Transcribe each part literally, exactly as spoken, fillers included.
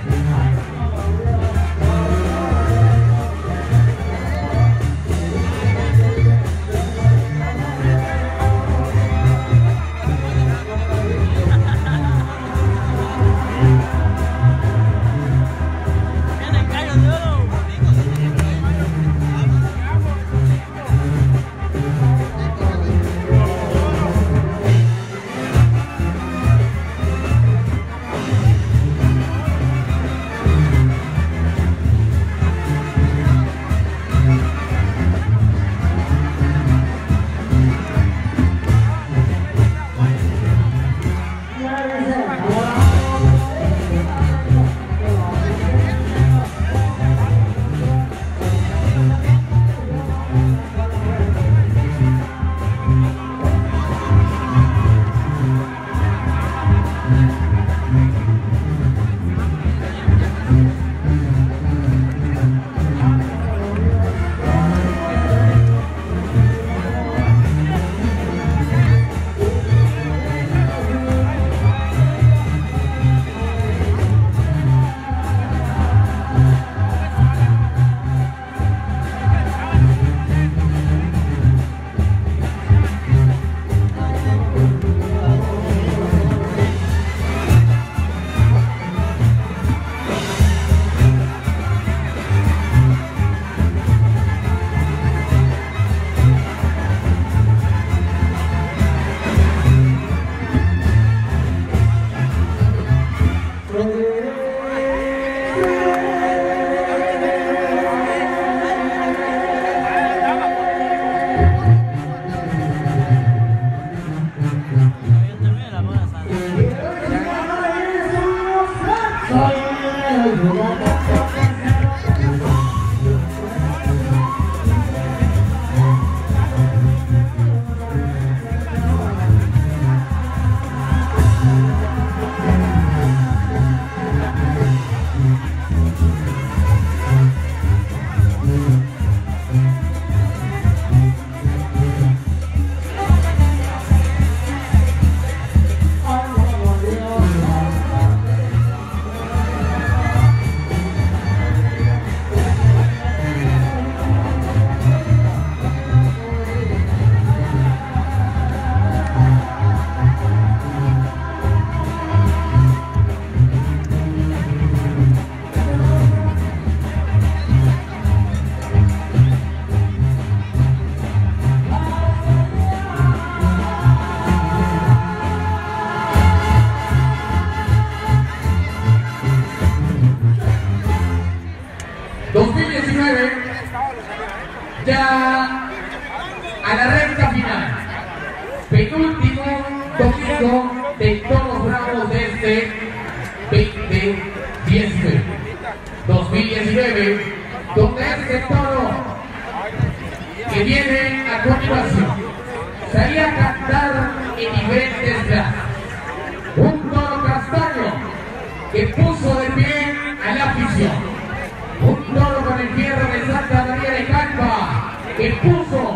dos mil diecinueve, ya a la recta final, penúltimo domingo de todos bravos de este veinte diecinueve, dos mil diecinueve, donde este toro que viene a continuación salía a cantar en diferentes plazas, un toro castaño que puso de pie a la afición. Un toro con el fierro de Santa María de Campa que puso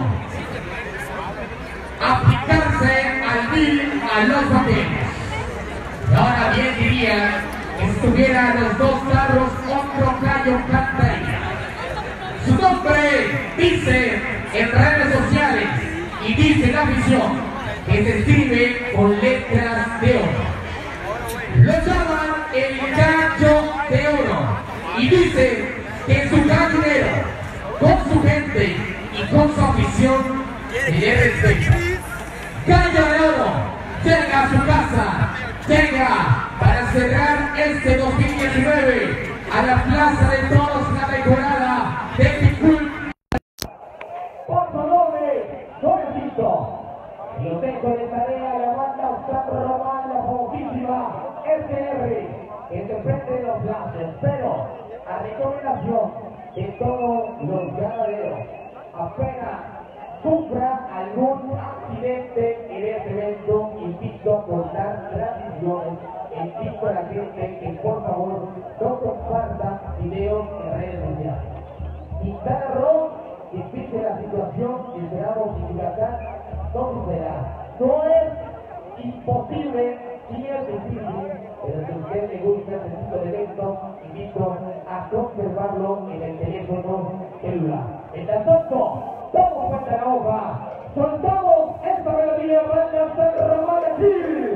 a picarse al mil a los papeles. Y ahora bien diría que estuvieran los dos carros otro gallo cantaría. Su nombre dice en redes sociales y dice la afición que se escribe con letras de oro. Lo llaman el gallo de oro. Y dice que su gallinero, con su gente y con su afición, le respeta. Gallo de oro llega a su casa, llega para cerrar este dos mil diecinueve a la Plaza de Toros, la decorada de Picul. Por su nombre, Jorgito. Y lo tengo de tarea la banda Oscar Román, la famosísima S R, que se enfrente de los lances, pero a recomendación de todos los ganaderos, apenas sufra algún accidente en este evento, invito a cortar transmisiones, invito a la gente que por favor no comparta videos en redes sociales. Quintana Roo, difícil la situación, y esperamos en Yucatán no sucederá. No es imposible, sí es difícil, pero si a usted le gusta el sentido de esto invito a conservarlo en el teléfono celular. Mientras tanto, damos vuelta a la hoja, soltamos esta melodía para San Román de Chile.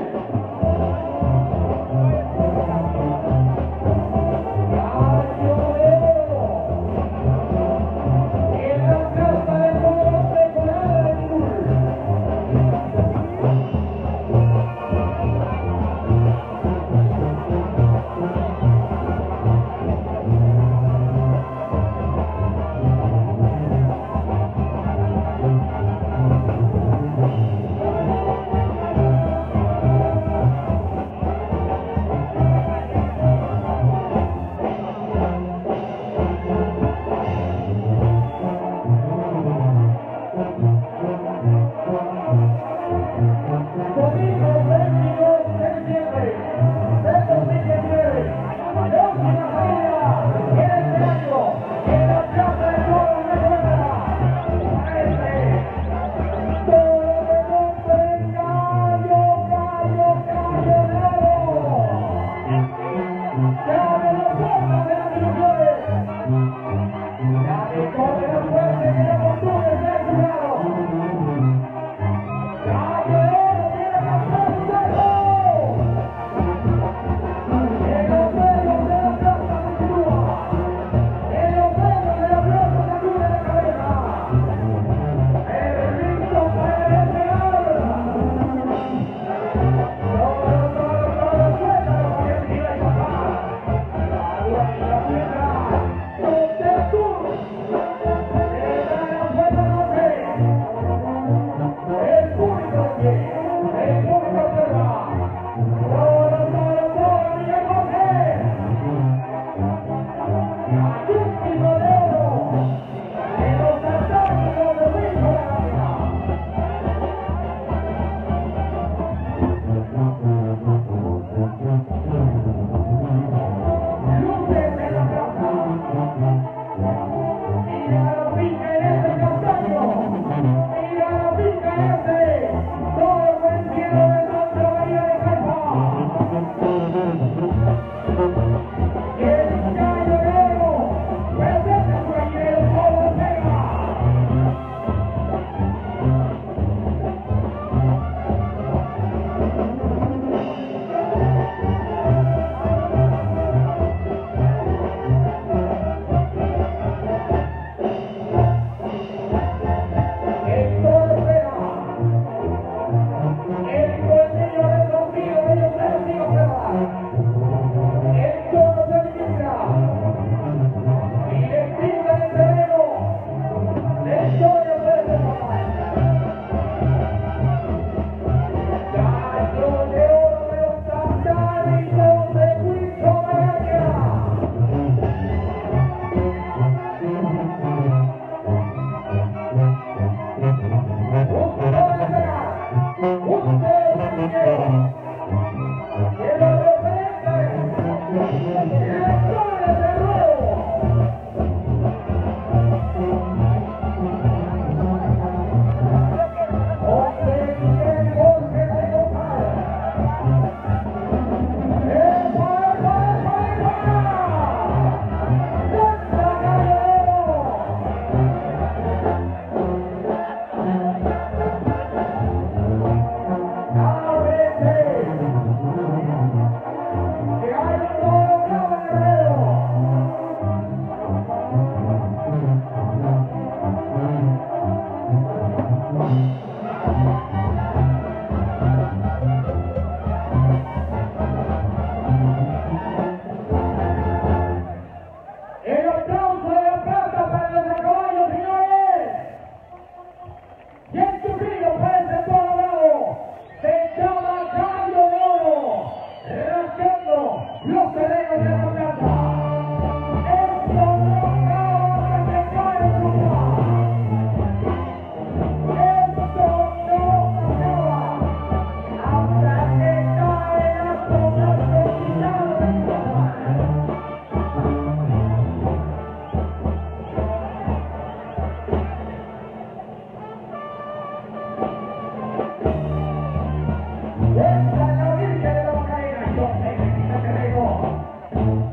Entra la Virgen de la Macarena, yo sé que quita terreno.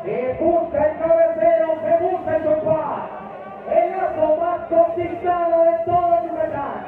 que busca el cabecero, que busca el compás, el arco más complicado de todo el Yucatán.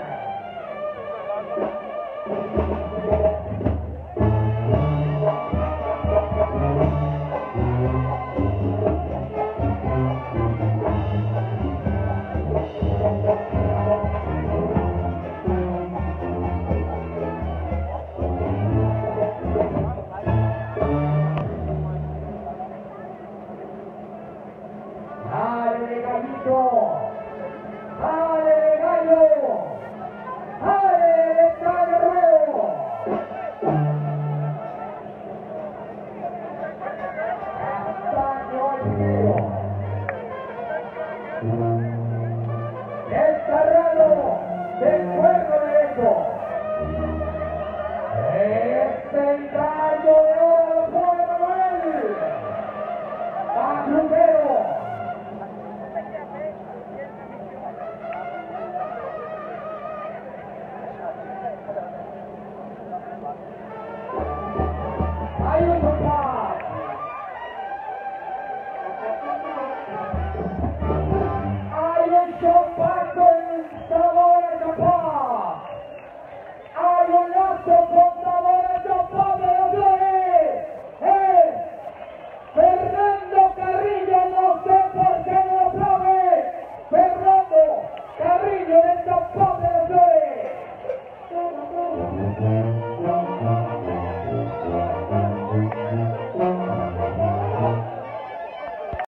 ¡Dale de gallito! ¡Dale de gallo! ¡Dale de carro! Castaño al primero. Descarrado del cuerno derecho. Este el gallo de oro fue Manuel. Maclutero. Hay un compás. Hay un compás con sabor a compás. Hay un lazo con sabor a compás de los Flores. ¡Eh! Fernando Carrillo, no sé por qué no lo aplaude. Fernando Carrillo del compás de los Flores.